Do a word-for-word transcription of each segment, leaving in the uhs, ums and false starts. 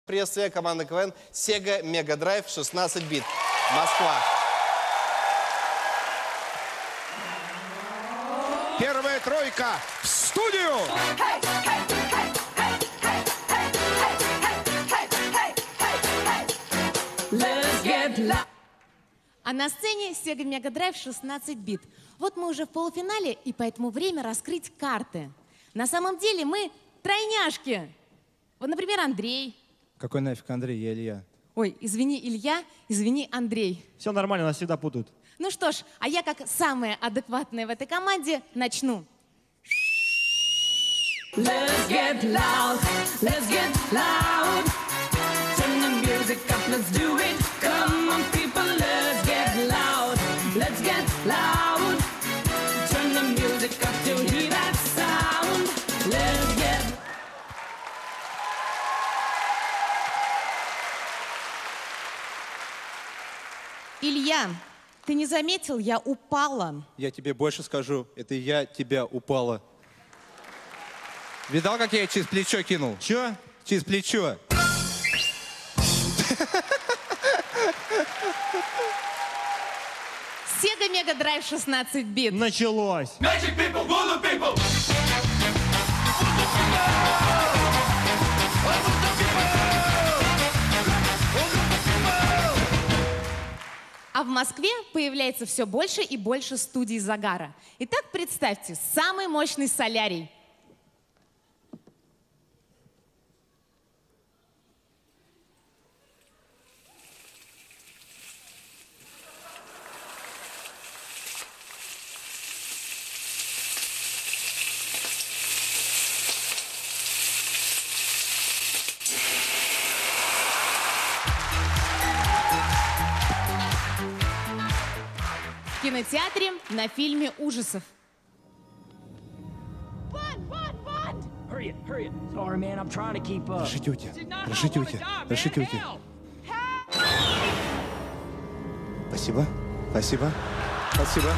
Приветствие команды КВН Sega Mega Drive шестнадцать бит. Москва. Первая тройка в студию! А на сцене Sega Mega Drive шестнадцать бит. Вот мы уже в полуфинале, и поэтому время раскрыть карты. На самом деле мы тройняшки. Вот, например, Андрей. Какой нафиг Андрей? Я Илья. Ой, извини, Илья, извини, Андрей. Все нормально, нас всегда путают. Ну что ж, а я, как самая адекватная в этой команде, начну. Let's get loud, let's get loud. Turn the music up, let's do it. Come on, people, let's get loud. Let's get loud. Turn the music up to hear that sound. Let's get. Илья, ты не заметил, я упала. Я тебе больше скажу, это я тебя упала. Видал, как я через плечо кинул? Чё? Через плечо. Sega Mega Drive шестнадцать бит. Началось. Magic people, voodoo people. А в Москве появляется все больше и больше студий загара. Итак, представьте, самый мощный солярий. В кинотеатре на фильме ужасов. Hurry it, hurry it. Sorry, man, I'm trying to keep up. Разрешите уйти. Разрешите уйти. Разрешите уйти. Спасибо. Спасибо. Спасибо.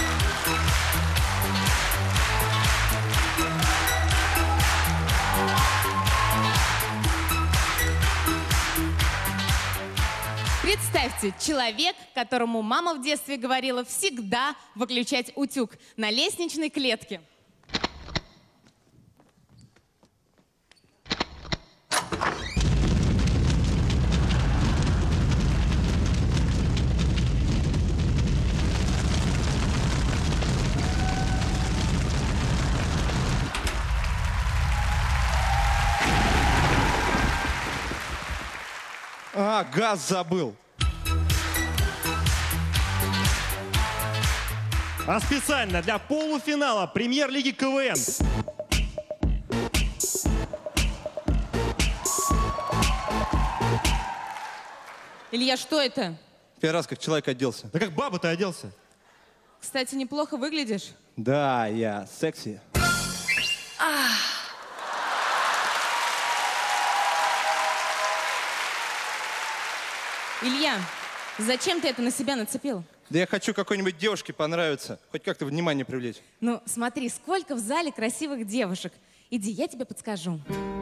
Представьте, человек, которому мама в детстве говорила всегда выключать утюг на лестничной клетке. А, газ забыл. А специально для полуфинала премьер-лиги КВН. Илья, что это? Первый раз как человек оделся. Да как баба ты оделся? Кстати, неплохо выглядишь. Да, я секси. Илья, зачем ты это на себя нацепил? Да я хочу какой-нибудь девушке понравиться. Хоть как-то внимание привлечь. Ну, смотри, сколько в зале красивых девушек. Иди, я тебе подскажу.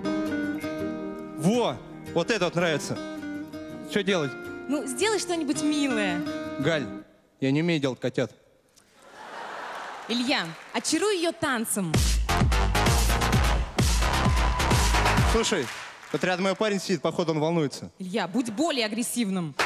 Во! Вот это вот нравится. Что делать? Ну, сделай что-нибудь милое. Галь, я не умею делать котят. Илья, очаруй ее танцем. Слушай, вот рядом мой парень сидит, походу он волнуется. Илья, будь более агрессивным.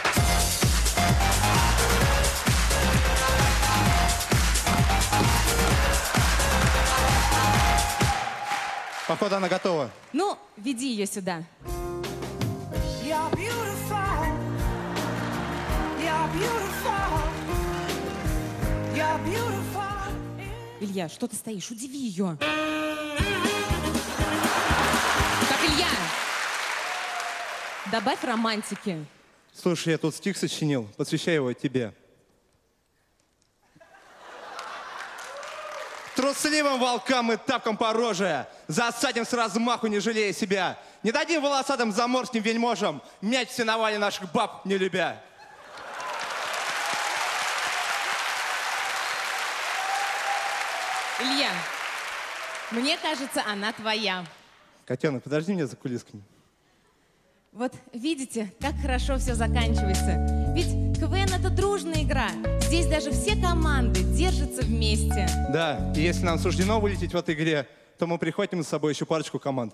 Походу она готова. Ну, веди ее сюда. You're beautiful. You're beautiful. You're beautiful. Илья, что ты стоишь? Удиви ее. Так, Илья, добавь романтики. Слушай, я тут стих сочинил, посвящаю его тебе. Трусливым волкам и тапкам по роже, засадим с размаху, не жалея себя. Не дадим волосатым заморским вельможам мять все навали наших баб, не любя. Илья, мне кажется, она твоя. Котенок, подожди меня за кулисками. Вот видите, как хорошо все заканчивается. Ведь КВН — это дружная игра. Здесь даже все команды держатся вместе. Да, и если нам суждено вылететь в этой игре, то мы прихватим с собой еще парочку команд.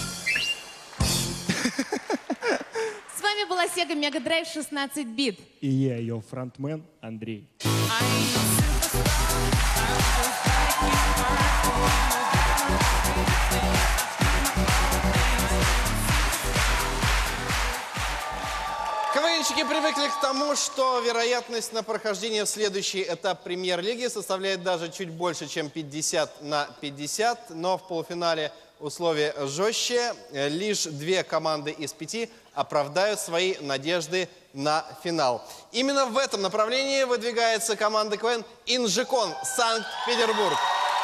С вами была Sega Mega Drive шестнадцать бит. И я ее фронтмен Андрей. КВНщики привыкли к тому, что вероятность на прохождение в следующий этап премьер-лиги составляет даже чуть больше, чем пятьдесят на пятьдесят. Но в полуфинале условия жестче. Лишь две команды из пяти оправдают свои надежды на финал. Именно в этом направлении выдвигается команда КВН «Инжикон», Санкт-Петербург.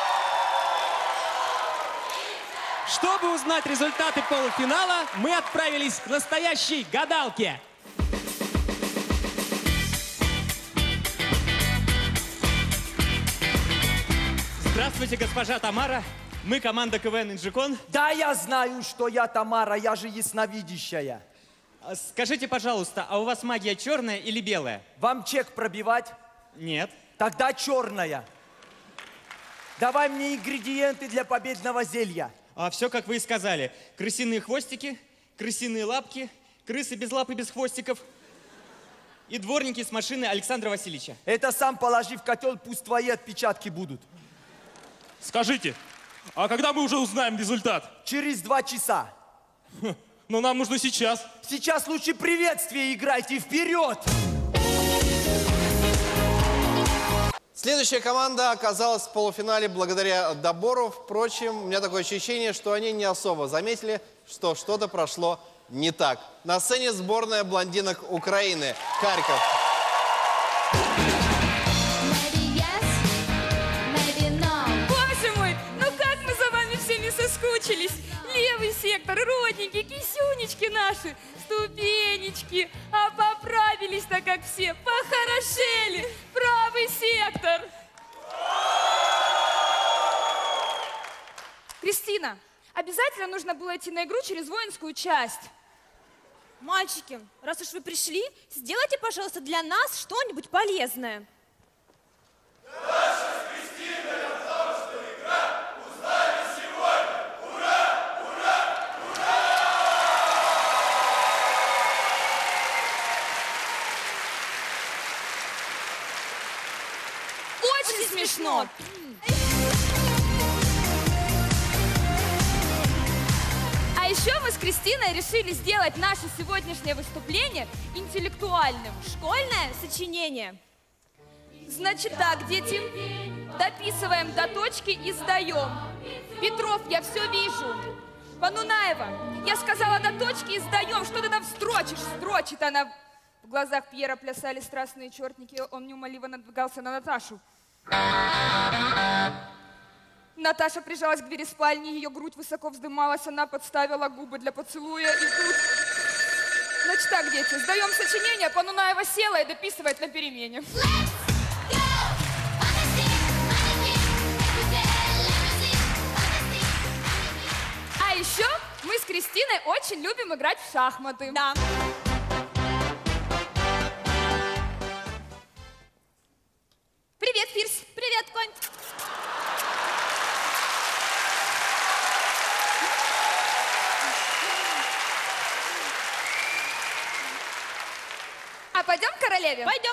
Чтобы узнать результаты полуфинала, мы отправились к настоящей гадалке. Здравствуйте, госпожа Тамара. Мы команда КВН «Инжикон». Да, я знаю, что я Тамара, я же ясновидящая. А скажите, пожалуйста, а у вас магия черная или белая? Вам чек пробивать? Нет. Тогда черная. Давай мне ингредиенты для победного зелья. А все, как вы и сказали. Крысиные хвостики, крысиные лапки, крысы без лап и без хвостиков и дворники с машины Александра Васильевича. Это сам положи в котел, пусть твои отпечатки будут. Скажите, а когда мы уже узнаем результат? Через два часа. Но нам нужно сейчас. Сейчас лучше приветствие играйте, вперед! Следующая команда оказалась в полуфинале благодаря добору. Впрочем, у меня такое ощущение, что они не особо заметили, что что-то прошло не так. На сцене сборная блондинок Украины. Харьков. Боже мой, ну как мы за вами всеми соскучились. Левый сектор, родненькие, кисюнечки наши, ступенечки. А поправились-то как все, похорошели. Правый сектор. Кристина, обязательно нужно было идти на игру через воинскую часть. Мальчики, раз уж вы пришли, сделайте, пожалуйста, для нас что-нибудь полезное. Очень смешно. А еще мы с Кристиной решили сделать наше сегодняшнее выступление интеллектуальным. Школьное сочинение. Значит так, дети, дописываем до точки и сдаем. Петров, я все вижу. Панунаева, я сказала до точки и сдаем. Что ты там строчишь? Строчит она. В глазах Пьера плясали страстные чертники. Он неумолимо надвигался на Наташу. Наташа прижалась к двери спальни, ее грудь высоко вздымалась, она подставила губы для поцелуя, и тут... Значит так, дети, сдаем сочинение, Панунаева села и дописывает на перемене. А еще мы с Кристиной очень любим играть в шахматы. Да. Привет, Фирс. Привет, конь. А пойдем к королеве? Пойдем.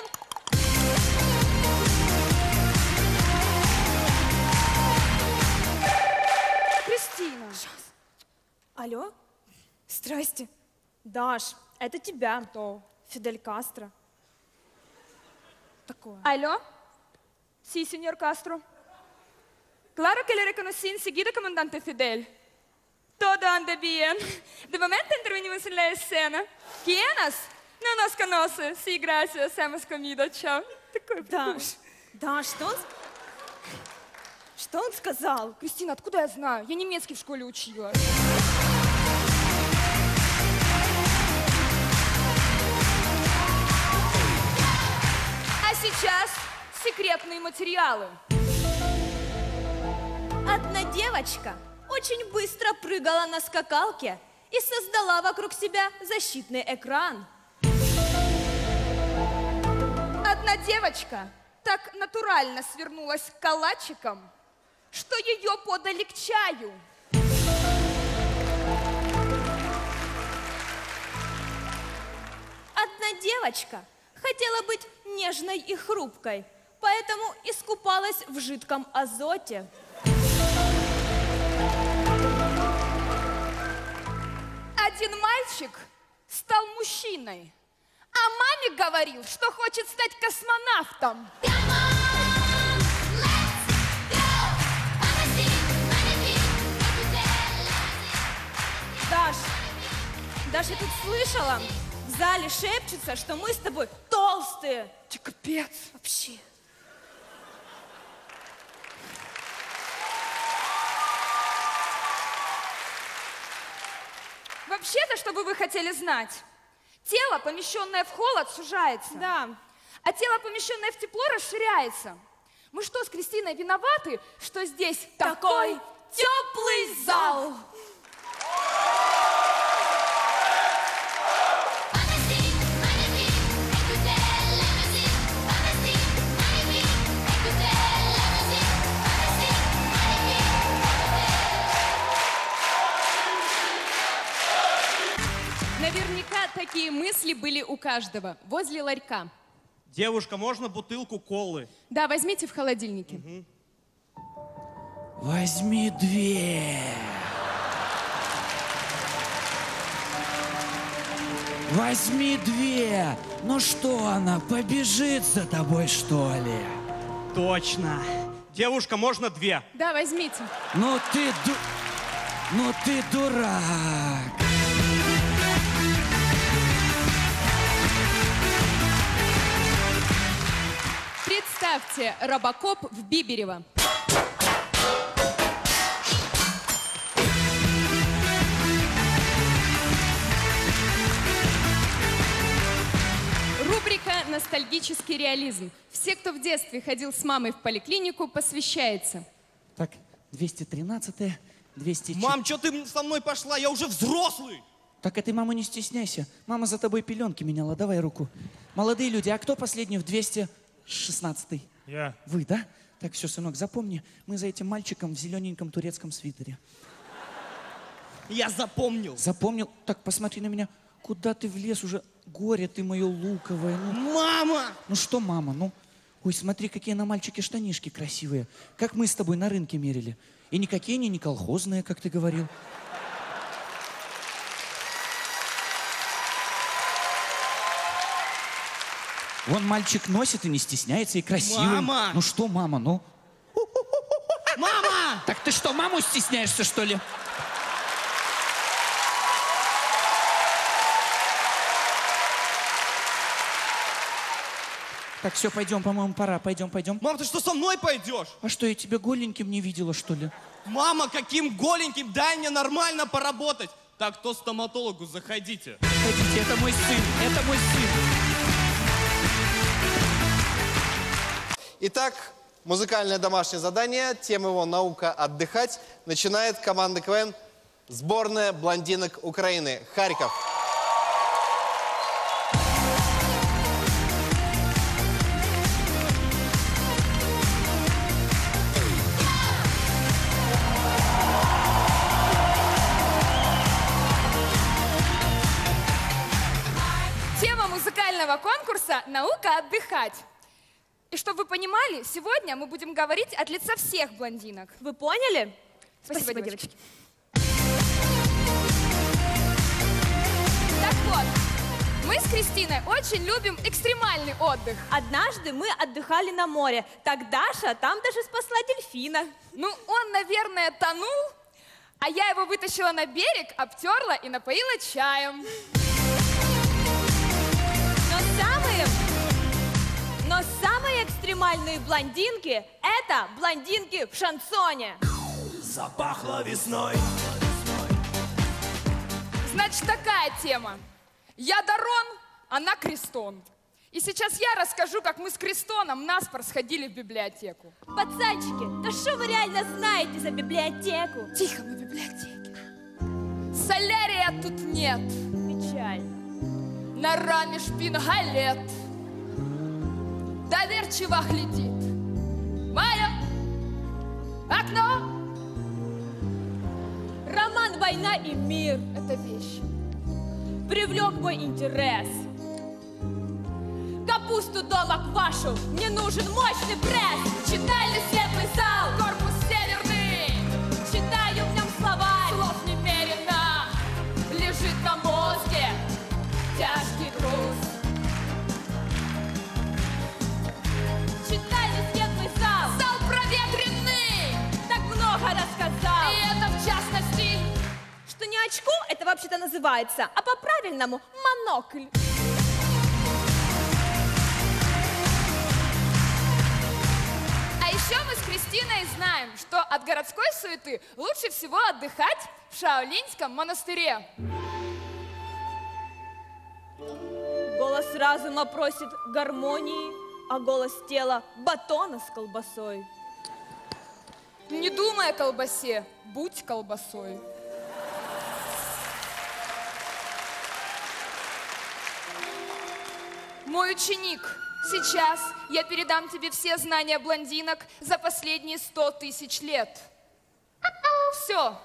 Кристина. Алло? Здрасте. Даш, это тебя. Кто? Фидель Кастро. Такое. Aló, sí, señor Castro. Claro que le reconocí enseguida, comandante Fidel. Todo anda bien. De momento intervenimos en la escena. ¿Quiénes? No nos conoce. Sí, gracias. Hemos comido. Chao. Такой Даш, Даш, что он... Что он сказал? Кристина, откуда я знаю? Я немецкий в школе учила. А сейчас секретные материалы. Одна девочка очень быстро прыгала на скакалке и создала вокруг себя защитный экран. Одна девочка так натурально свернулась калачиком, что ее подали к чаю. Одна девочка хотела быть нежной и хрупкой, поэтому искупалась в жидком азоте. Один мальчик стал мужчиной, а маме говорил, что хочет стать космонавтом. Даш, Даш, я тут слышала, в зале шепчется, что мы с тобой толстые. Ты капец. Вообще. Вообще-то, что бы вы хотели знать, тело, помещенное в холод, сужается. Да. А тело, помещенное в тепло, расширяется. Мы что, с Кристиной виноваты, что здесь такой, Такой теплый зал? Наверняка такие мысли были у каждого возле ларька. Девушка, можно бутылку колы? Да, возьмите в холодильнике. Угу. Возьми две. Возьми две. Ну что она, побежит за тобой, что ли? Точно. Девушка, можно две? Да, возьмите. Ну ты ду... Ну ты дурак. Представьте, Робокоп в Биберево. Рубрика «Ностальгический реализм». Все, кто в детстве ходил с мамой в поликлинику, посвящается. Так, двести тринадцатое, двести четыре... Мам, что ты со мной пошла? Я уже взрослый. Так, а ты, мама, не стесняйся. Мама за тобой пеленки меняла. Давай руку. Молодые люди, а кто последний в двести шестнадцатый? Я. Вы, да? Так, все, сынок, запомни, мы за этим мальчиком в зелененьком турецком свитере. Я запомнил. Запомнил? Так, посмотри на меня. Куда ты влез уже? Горе ты мое луковое. Ну, мама! Ну что, мама, ну? Ой, смотри, какие на мальчике штанишки красивые. Как мы с тобой на рынке мерили. И никакие они не колхозные, как ты говорил. Вон мальчик носит и не стесняется, и красивый. Мама! Ну что, мама, ну? Мама! Так ты что, маму стесняешься, что ли? Так, все, пойдем, по-моему, пора. Пойдем, пойдем. Мам, ты что, со мной пойдешь? А что, я тебя голеньким не видела, что ли? Мама, каким голеньким? Дай мне нормально поработать. Так, то стоматологу заходите. Ходите, это мой сын, это мой сын. Итак, музыкальное домашнее задание, тема его «Наука отдыхать». Начинает команда КВН «Сборная блондинок Украины». Харьков. Тема музыкального конкурса «Наука отдыхать». И чтобы вы понимали, сегодня мы будем говорить от лица всех блондинок. Вы поняли? Спасибо, Спасибо, девочки. девочки. Так вот, мы с Кристиной очень любим экстремальный отдых. Однажды мы отдыхали на море. Так Даша там даже спасла дельфина. Ну, он, наверное, тонул, а я его вытащила на берег, обтерла и напоила чаем. Но самые, но самые экстремальные блондинки – это блондинки в шансоне. Запахло весной. Значит, такая тема. Я Дарон, она Крестон. И сейчас я расскажу, как мы с Крестоном наспор сходили в библиотеку. Пацанчики, да что вы реально знаете за библиотеку? Тихо, мы в библиотеке. солярия тут нет. Печально. На раме шпингалет. Доверчиво глядит мое окно. Роман «Война и мир» — это вещь. привлек мой интерес. Капусту дома квашу, мне нужен мощный пресс. Читальный светлый зал, корпус северный. Читаю в нем словарь, слов немерено. Лежит на мозге тяжкий груз. Читальный светлый зал, Зал проветренный. так много рассказал. И это в частности, Что не очко, это вообще-то называется, а по-правильному монокль. А еще мы с Кристиной знаем, что от городской суеты лучше всего отдыхать в Шаолиньском монастыре. Голос разума просит гармонии, а голос тела батона с колбасой. Не думай о колбасе, будь колбасой. Мой ученик, сейчас я передам тебе все знания блондинок за последние сто тысяч лет. Все.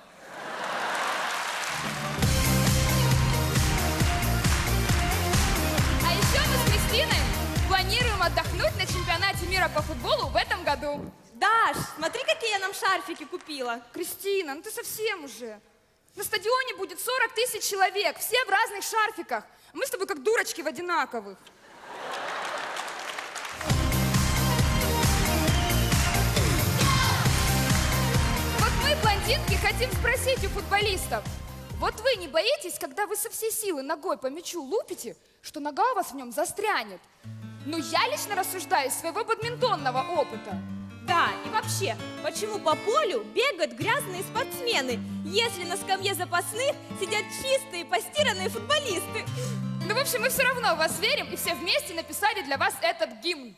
А еще мы с Кристиной планируем отдохнуть на чемпионате мира по футболу в этом году. Даш, смотри, какие я нам шарфики купила. Кристина, ну ты совсем уже. На стадионе будет сорок тысяч человек, все в разных шарфиках. Мы с тобой как дурочки в одинаковых. Вот мы, блондинки, хотим спросить у футболистов. Вот вы не боитесь, когда вы со всей силы ногой по мячу лупите, что нога у вас в нем застрянет? Ну, я лично рассуждаю из своего бадминтонного опыта. Да, и вообще, почему по полю бегают грязные спортсмены, если на скамье запасных сидят чистые постиранные футболисты? Ну, в общем, мы все равно в вас верим и все вместе написали для вас этот гимн.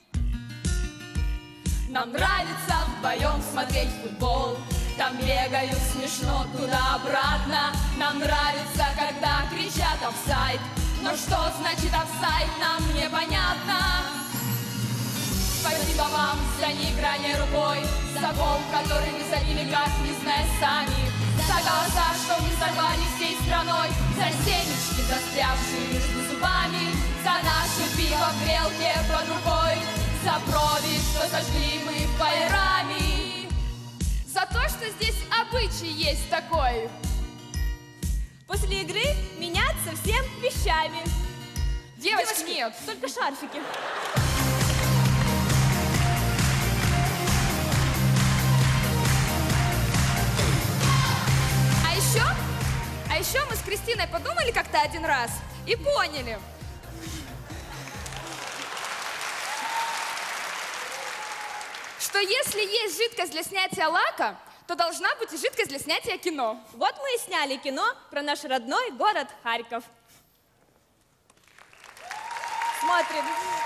Нам нравится вдвоем смотреть футбол. Там бегают смешно туда-обратно. Нам нравится, когда кричат офсайд. Но что значит офсайд, нам непонятно. Спасибо вам за неиграние рукой, за гол, который вы забили, как не зная сами. За голоса, что мы сорвали всей страной, за семечки, застрявшие между зубами, за наше пиво в грелке под рукой, за брови, что сожгли мы в Байрами. За то, что здесь обычай есть такой. После игры меняться всем вещами. Девочки, Девочки, нет. только шарфики. А еще, а еще мы с Кристиной подумали как-то один раз и поняли. Что если есть жидкость для снятия лака, то должна быть и жидкость для снятия кино. Вот мы и сняли кино про наш родной город Харьков. Смотрим.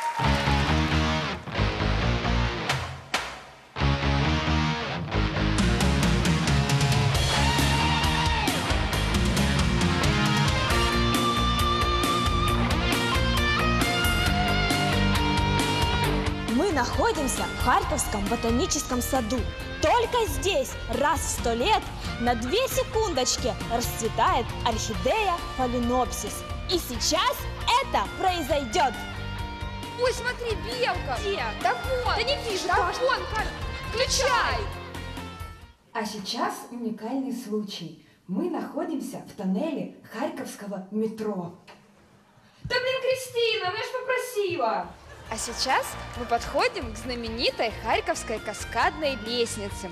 Мы находимся в Харьковском ботаническом саду. Только здесь раз в сто лет на две секундочки расцветает орхидея фаленопсис. И сейчас это произойдет. Ой, смотри, белка. Где? Да вон. Да не вижу, Да Даш. вон, Кать, включай. А сейчас уникальный случай. Мы находимся в тоннеле Харьковского метро. Да блин, Кристина, ну я ж попросила. А сейчас мы подходим к знаменитой Харьковской каскадной лестнице.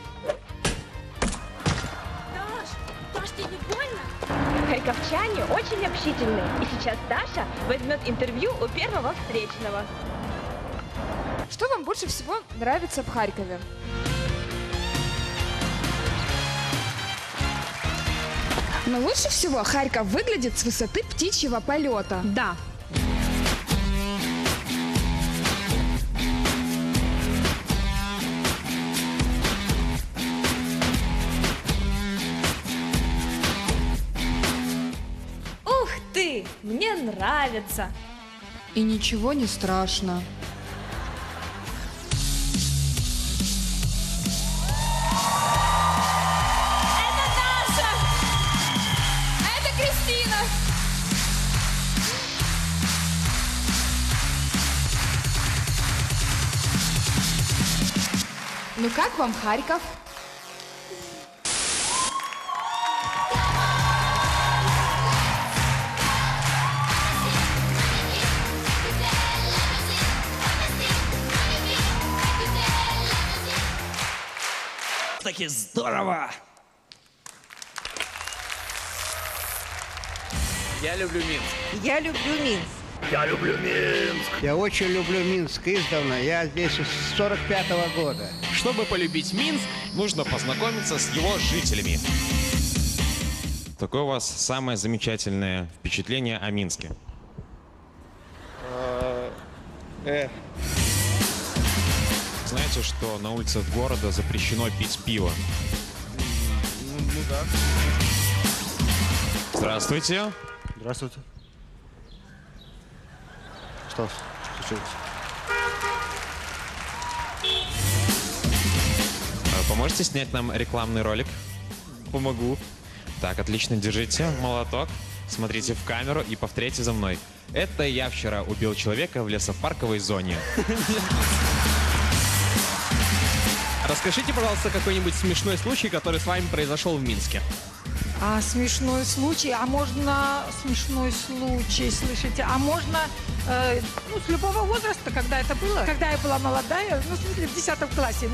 Даш, Даш, тебе не больно? Харьковчане очень общительны. И сейчас Даша возьмет интервью у первого встречного. Что вам больше всего нравится в Харькове? Но лучше всего Харьков выглядит с высоты птичьего полета. Да. мне нравится. И ничего не страшно. Это Даша! А это Кристина! Ну как вам Харьков? Таки здорово! Я люблю Минск. Я люблю Минск. Я люблю Минск. Я очень люблю Минск издавна. Я здесь с сорок пятого года. Чтобы полюбить Минск, нужно познакомиться с его жителями. Какое у вас самое замечательное впечатление о Минске? Э. Знаете, что на улицах города запрещено пить пиво? Ну, ну да. Здравствуйте. Здравствуйте. Что случилось? Поможете снять нам рекламный ролик? Помогу. Так, отлично, держите молоток, смотрите в камеру и повторяйте за мной. Это я вчера убил человека в лесопарковой зоне. Расскажите, пожалуйста, какой-нибудь смешной случай, который с вами произошел в Минске. А смешной случай, а можно смешной случай, слышите, а можно э, ну, с любого возраста, когда это было, когда я была молодая, ну, в смысле, в десятом классе.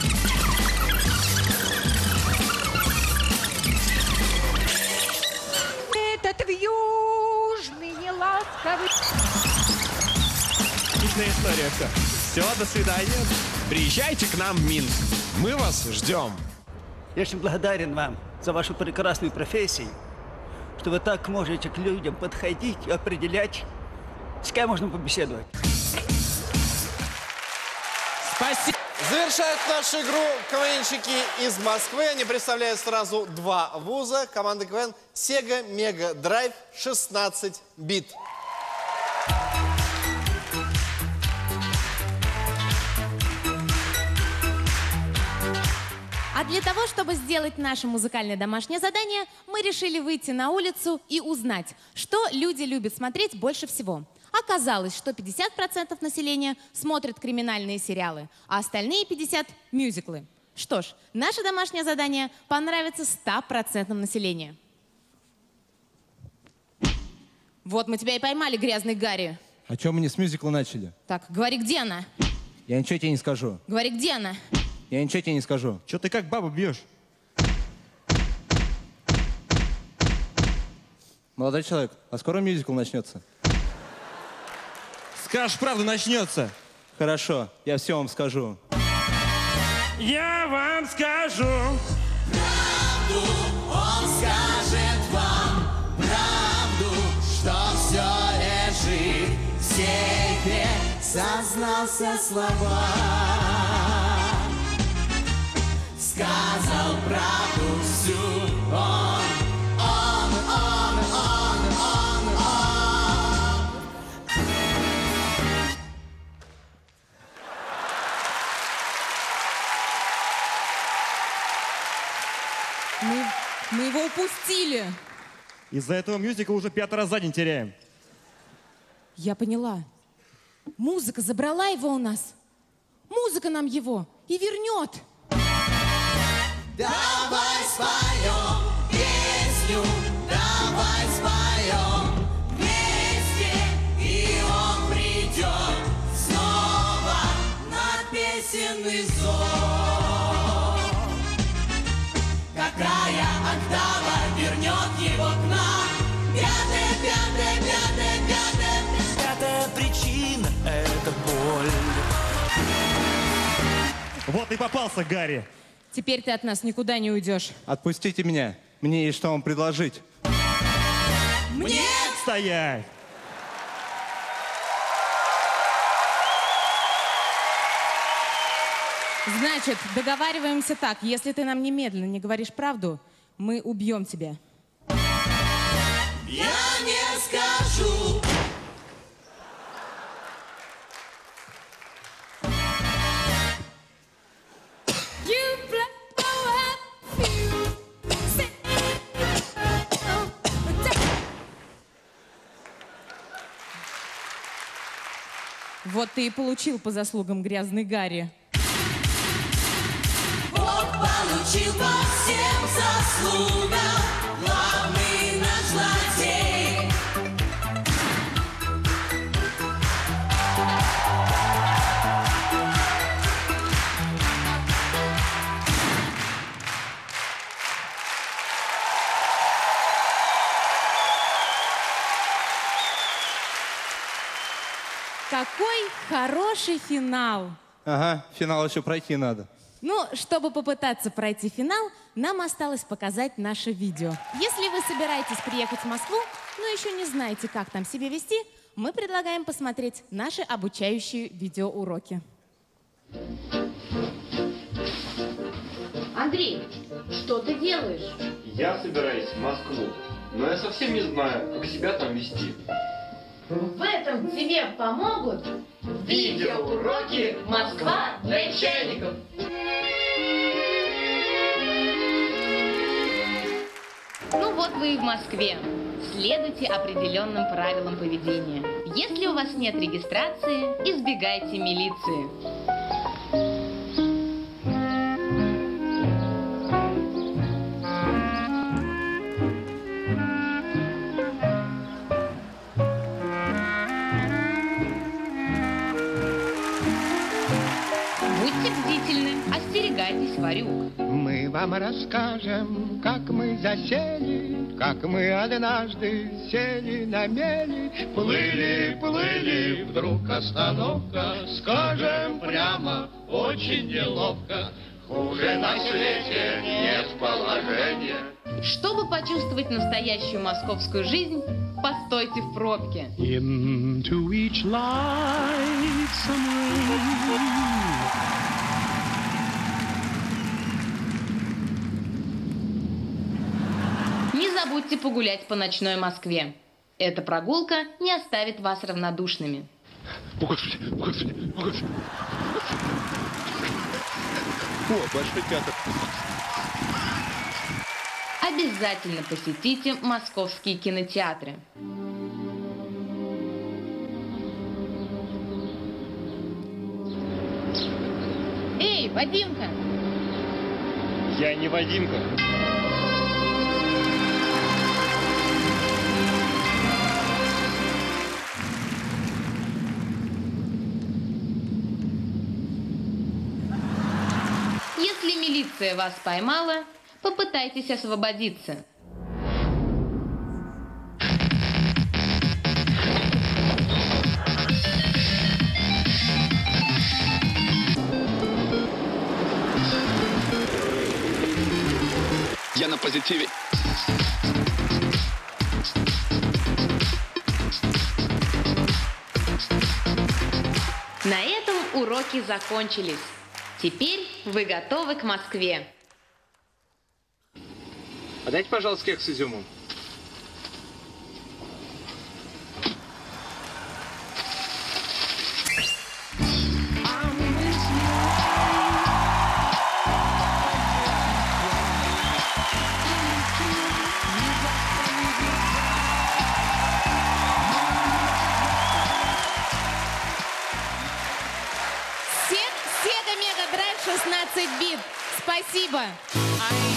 Этот южный неласковый... Отличная история, все. Все, до свидания. Приезжайте к нам в Минск. Мы вас ждем. Я очень благодарен вам за вашу прекрасную профессию, что вы так можете к людям подходить и определять, с кем можно побеседовать. Спасибо. Завершают нашу игру КВНщики из Москвы. Они представляют сразу два вуза. Команда КВН Sega Mega Drive шестнадцать бит. А для того, чтобы сделать наше музыкальное домашнее задание, мы решили выйти на улицу и узнать, что люди любят смотреть больше всего. Оказалось, что пятьдесят процентов населения смотрят криминальные сериалы, а остальные пятьдесят процентов – мюзиклы. Что ж, наше домашнее задание понравится ста процентам населения. Вот мы тебя и поймали, грязный Гарри. А чё мы не с мюзикла начали? Так, говори, где она? Я ничего тебе не скажу. Говори, где она? Я ничего тебе не скажу. Чё ты как бабу бьешь? Молодой человек, а скоро мюзикл начнется? Скажешь правду, начнется. Хорошо, я все вам скажу. Я вам скажу. Правду он скажет вам, правду, что все лежит в сейфе, сознался слова. Сказал правду всю он, он, он, он, он, он. Мы, мы его упустили. Из-за этого мюзикла уже пятый раз за день теряем. Я поняла. Музыка забрала его у нас. Музыка нам его и вернет. Давай споем песню, давай споем вместе, и он придет снова на песенный зов. Какая октава вернет его к нам? Пятая, пятая, пятая, пятая, пятая причина — это боль. Вот и попался, Гарри. Теперь ты от нас никуда не уйдешь. Отпустите меня. Мне есть что вам предложить. Мне стоять. Значит, договариваемся так. Если ты нам немедленно не говоришь правду, мы убьем тебя. Я не скажу. Вот ты и получил по заслугам грязный Гарри. Бог получил по всем заслугам, главный наш злодей. Какой хороший финал! Ага, финал еще пройти надо. Ну, чтобы попытаться пройти финал, нам осталось показать наше видео. Если вы собираетесь приехать в Москву, но еще не знаете, как там себя вести, мы предлагаем посмотреть наши обучающие видеоуроки. Андрей, что ты делаешь? Я собираюсь в Москву, но я совсем не знаю, как себя там вести. В этом тебе помогут видеоуроки «Москва для чайников». Ну вот вы и в Москве. Следуйте определенным правилам поведения. Если у вас нет регистрации, избегайте милиции. Будьте бдительны, остерегайтесь ворюк. Мы вам расскажем, как мы засели, как мы однажды сели на мели. Плыли, плыли, вдруг остановка, скажем прямо, очень неловко. Хуже на свете нет положения. Чтобы почувствовать настоящую московскую жизнь, постойте в пробке. Into each light some rain. Не забудьте погулять по ночной Москве. Эта прогулка не оставит вас равнодушными. О, Господи, о, Господи, о, Господи. О, Большой театр. Обязательно посетите московские кинотеатры. Эй, Вадимка! Я не Вадимка. Если милиция вас поймала, попытайтесь освободиться. Я на позитиве. На этом уроки закончились. Теперь вы готовы к Москве. А дайте, пожалуйста, кекс с изюмом. шестнадцать бит. Спасибо.